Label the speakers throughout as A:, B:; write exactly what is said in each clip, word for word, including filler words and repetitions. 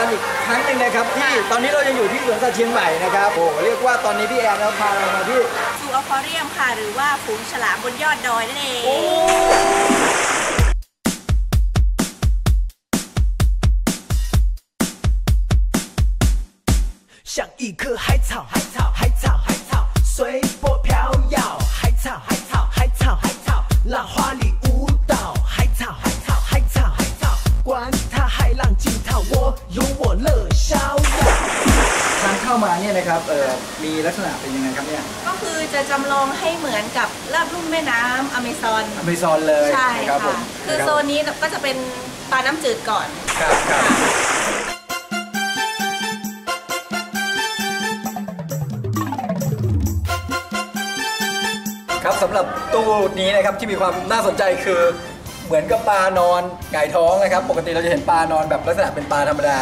A: อีกครั้งหนึ่งนะครับที่ตอนนี้เรายังอยู่ที่สวนสัตว์เชียงใหม่นะครับโอ้เรียกว่าตอนนี้พี่แอนเราพาเรามาที่
B: ซูอควาเรียมค่ะหรือว่าฝูงฉลามบนยอดดอยนั่นเอง
C: 像一棵海草，海草，海草，海草，随波飘摇。海草，海草，海草，海草，浪花里舞蹈。海草，海草，海草，海草，管它海浪惊涛，我有我乐逍遥。
A: ทางเข้ามาเนี่ยนะครับเออมีลักษณะเป็นยังไงครับเนี่ย
B: ก็คือจะจำลองให้เหมือนกับลาบลุ่มแม่น้ำอเมซอน
A: อเมซอนเลย
B: ใช่ค่ะคือโซนนี้ก็จะเป็นปลาน้ำจืดก่อน
A: ครับครับครับสำหรับตู้นี้นะครับที่มีความน่าสนใจคือเหมือนกับปลานอนหงายท้องนะครับปกติเราจะเห็นปลานอนแบบลักษณะเป็นปลาธรรมดา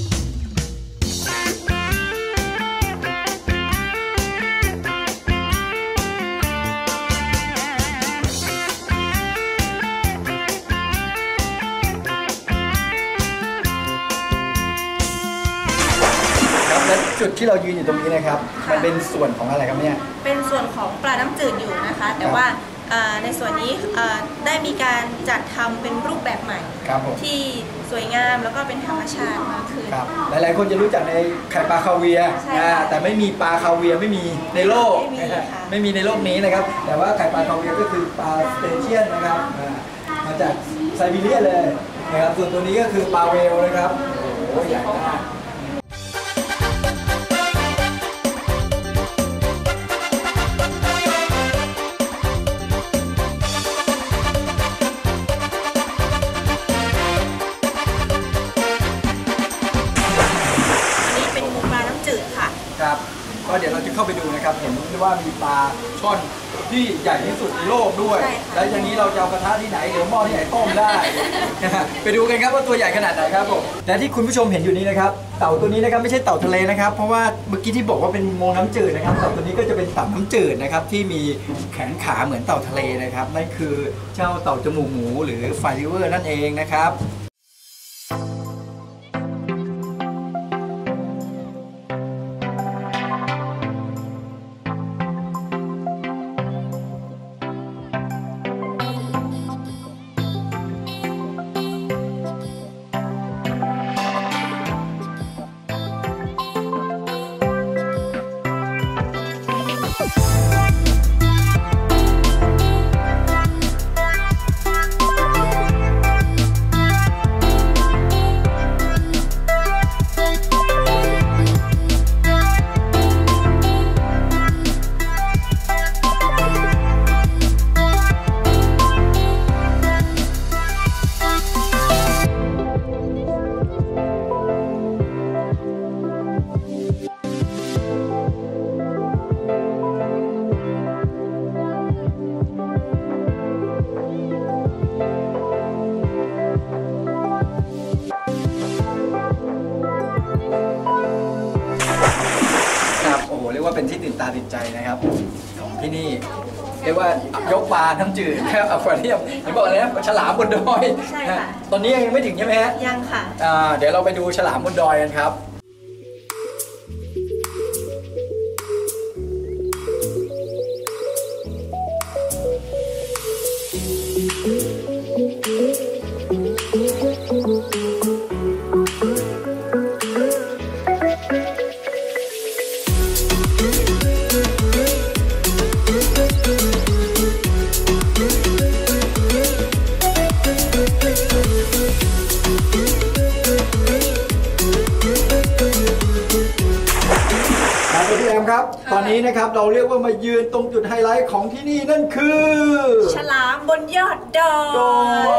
A: และจุดที่เรายืนอยู่ตรงนี้นะครับมันเป็นส่วนของอะไรครับเนี่ย
B: เป็นส่วนของปลาน้ำจืดอยู่นะคะแต่ว่าในส่วนนี้ได้มีการจัดทำเป็นรูปแบบใหม่ที่สวยงามแล้วก็เป็นธรรมชาติมากขึ้น
A: หลายๆคนจะรู้จักในไข่ปลาคาเวียร์แต่ไม่มีปลาคาเวียร์ไม่มีในโลกไม่มีในโลกนี้นะครับแต่ว่าไข่ปลาคาเวียร์ก็คือปลาสเตเชียนนะครับมาจากไซบีเรียเลยนะครับส่วนตัวนี้ก็คือปลาเวลนะครับโอ้โหใหญ่มากครับก็เดี๋ยวเราจะเข้าไปดูนะครับเห็นว่ามีปลาช่อนที่ใหญ่ที่สุดในโลกด้วยแล้วอย่างนี้เราจะเอากระทะที่ไหนเดี๋ยวหม้อที่ไหนต้มได้ไปดูกันครับว่าตัวใหญ่ขนาดไหนครับผมและที่คุณผู้ชมเห็นอยู่นี้นะครับเต่าตัวนี้นะครับไม่ใช่เต่าทะเลนะครับเพราะว่าเมื่อกี้ที่บอกว่าเป็นโมน้ำจืดนะครับเต่าตัวนี้ก็จะเป็นเต่าน้ำจืดนะครับที่มีแขนขาเหมือนเต่าทะเลนะครับนั่นคือเจ้าเต่าจมูกหมูหรือไฟลิเวอร์นั่นเองนะครับว่าเป็นที่ตื่นตาตื่นใจนะครับของที่นี่เรียกว่ายกปลาทั้งจืดแค่อควาเรียมเห็นบอกเลยนะฉลามบนดอย
B: ใช่ค่ะ
A: ตอนนี้ยังไม่ถึงใช่ไหมฮะ
B: ยังค่ะ
A: เดี๋ยวเราไปดูฉลามบนดอยกันครับครับตอนนี้นะครับเราเรียกว่ามายืนตรงจุดไฮไลท์ของที่นี่นั่นคือ
B: ฉลามบนยอดดอย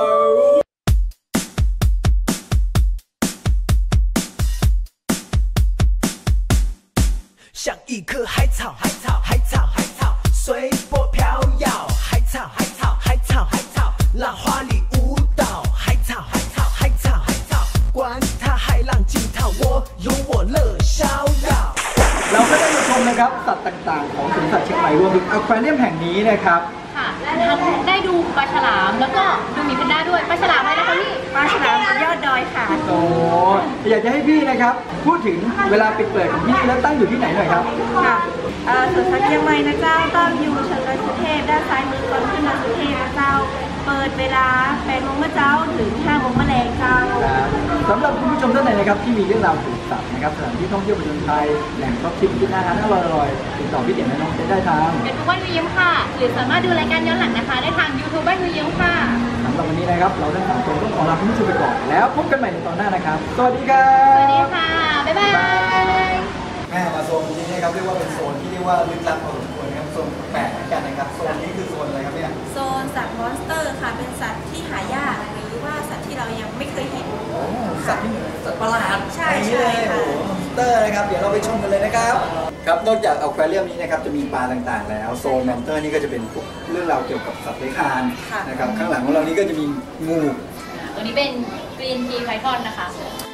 C: 像一棵海草，海草，海草，海草，随波飘摇。海草，海草，海草，海草，浪花里舞蹈。海草，海草，海草，海草，管它海浪惊涛，我有我乐逍遥。
A: เราก็ได้มาชมนะครับสัตว์ต่างๆของสวนสัตว์เชียงใหม่รวมถึงอควาเรียมแห่งนี้นะครับ
B: ค่ะและ
D: ทั้งได้ดูปลาฉลามแล้วก็ดูหมีแพนด้าด้วยปลาฉลามอะไรนะคะพี่
B: ปลาฉลามบนยอดดอยค่ะ
A: โอ้อยากจะให้พี่นะครับพูดถึงเวลาปิดเปิดของพี่แล้วตั้งอยู่ที่ไหนหน่อยครับ
B: ค่ะเอ่อสวนสัตว์เชียงใหม่นะเจ้าตั้งอยู่เชิงดอยสุเทพด้านซ้ายมือก่อนขึ้นดอยสุเทพนะเจ้าเปิดเวลาแปดโมงเมื่อเช้าถึงห้าโมงเมื่อแรงเจ้า
A: สำหรับคุณผู้ชมท่านไหนนะครับที่มีเรื่องราวเกี่ยวกับสัตว์นะครับสถานที่ท่องเที่ยวประจนภัยแหล่งท่องเที่ยวกินอาหารอร่อยๆติดต่อพี่เตี๋ยและน้องเต้ได้ทาง
D: เฟซบุ๊กบ้านวิวยิ้มค่ะ หรือสามารถดูรายการย้อนหลังนะคะ ได้ทาง ยูทูบ บ้านวิวยิ้มค่ะ
A: สำหรับวันนี้นะครับเราทั้งสามคนต้องขอลาคุณผู้ชมไปก่อนแล้วพบกันใหม่ในตอนหน้านะครับสวัสดีครับ
D: สวัสดีค่ะ บ๊ายบาย
A: แม่มาโซนนี้นะครับเรียกว่าเป็นโซนที่เรียกว่าลึกลับพอสมควรนะครับโซนแปลกเหมือนกันนะครับโซนนี้คือโซนอะไรครับเนี่ย
B: โซนสัตว์มอนสเตอร์ค่ะเป็นสัตว์ที่หายากหรือว่าสัตว์ที่เรายังไม่เคยเห็น
A: โอ้สัตว์ที่เหมือนสัตว์ประหลาด
B: ใช่
A: อย่างนี้เลย
B: ใช่ค่ะ
A: โอ้โหมอนสเตอร์นะครับเดี๋ยวเราไปชมกันเลยนะครับครับนอกจากอควาเรียมนี้นะครับจะมีปลาต่างๆแล้วโซนมอนสเตอร์นี่ก็จะเป็นพวกเรื่องราวเกี่ยวกับสัตว์เลื้อยคลานนะครับข้างหลังของเรานี่ก็จะมีงู
D: ตัวนี้เป็นกรีนทีไพทอนนะคะ